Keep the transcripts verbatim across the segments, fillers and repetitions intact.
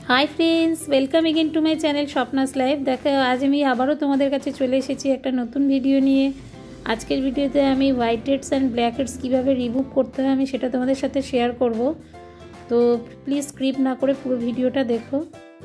High friends welcome again to my channel Swapna's life. देखो आज हमें आबारो तुम्हारे काछे चले एसेछि एकटा नतून भिडियो निये। आजकेर भिडियोते आमी white heads and black heads किभाबे रिमुव करते हय आमी सेटा तुम्हादेर साथे शेयर करब। तो प्लिज स्क्रिप्ट ना करे पुरो भिडियोटा देखो।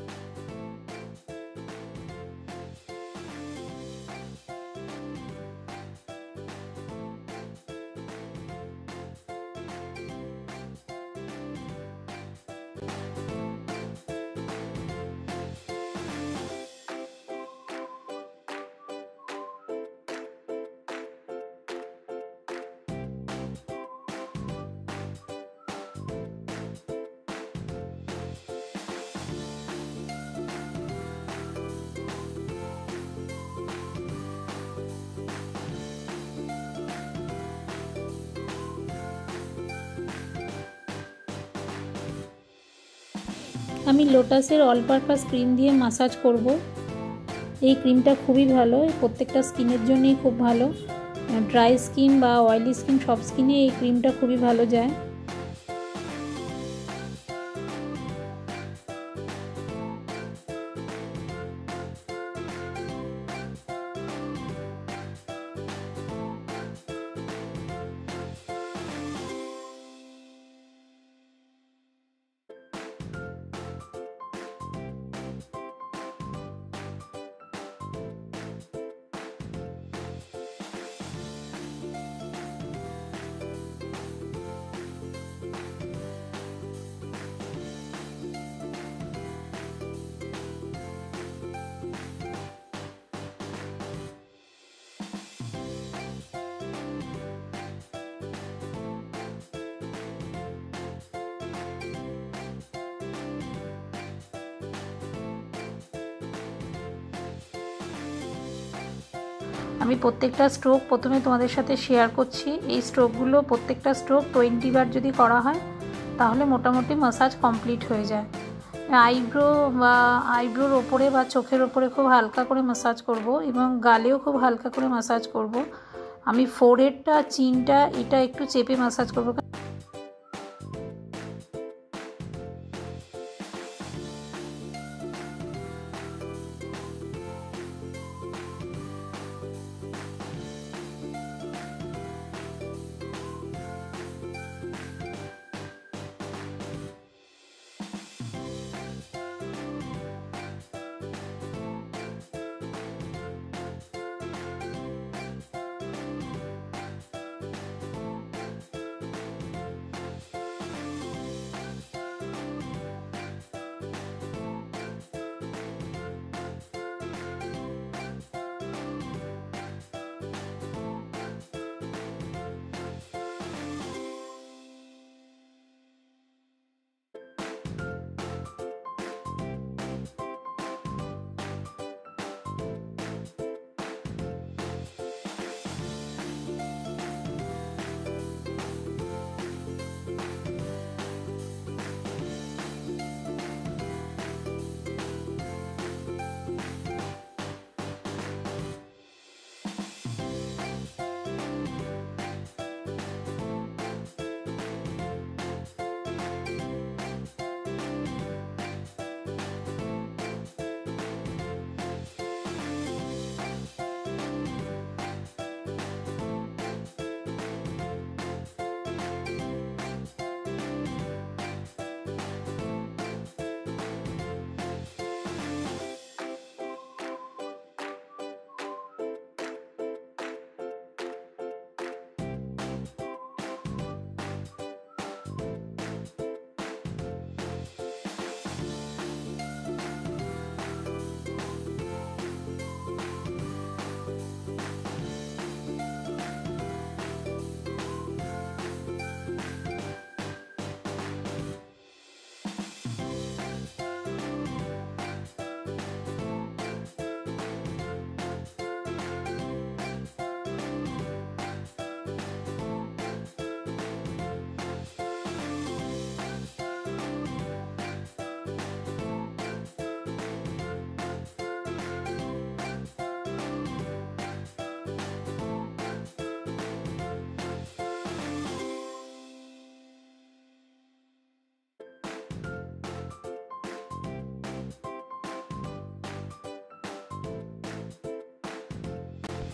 আমি লোটাসের অল পারপাস ক্রিম দিয়ে মাসাজ করব। এই ক্রিমটা খুবই ভালো, প্রত্যেকটা স্কিনের জন্যই খুব ভালো। ড্রাই স্কিন বা অয়েলি স্কিন সব স্কিনে এই ক্রিমটা খুবই ভালো যায়। আমি প্রত্যেকটা স্ট্রোক প্রথমে তোমাদের সাথে শেয়ার করছি। এই স্ট্রোকগুলো প্রত্যেকটা স্ট্রোক টোয়েন্টি বার যদি করা হয় তাহলে মোটামুটি ম্যাসাজ কমপ্লিট হয়ে যায়। আইব্রো বা আইব্রোর ওপরে বা চোখের ওপরে খুব হালকা করে ম্যাসাজ করব এবং গালেও খুব হালকা করে ম্যাসাজ করব। আমি ফোরহেডটা চিনটা এটা একটু চেপে ম্যাসাজ করব।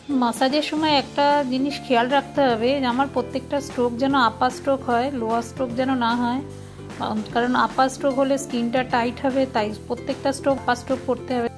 মাসাজের সময় একটা জিনিস খেয়াল রাখতে হবে, আমার প্রত্যেকটা স্ট্রোক যেন আপার স্ট্রোক হয়, লোয়ার স্ট্রোক যেন না হয়, কারণ আপার স্ট্রোক হলে স্কিনটা টাইট হবে, তাই প্রত্যেকটা স্ট্রোক আপার স্ট্রোক করতে হবে।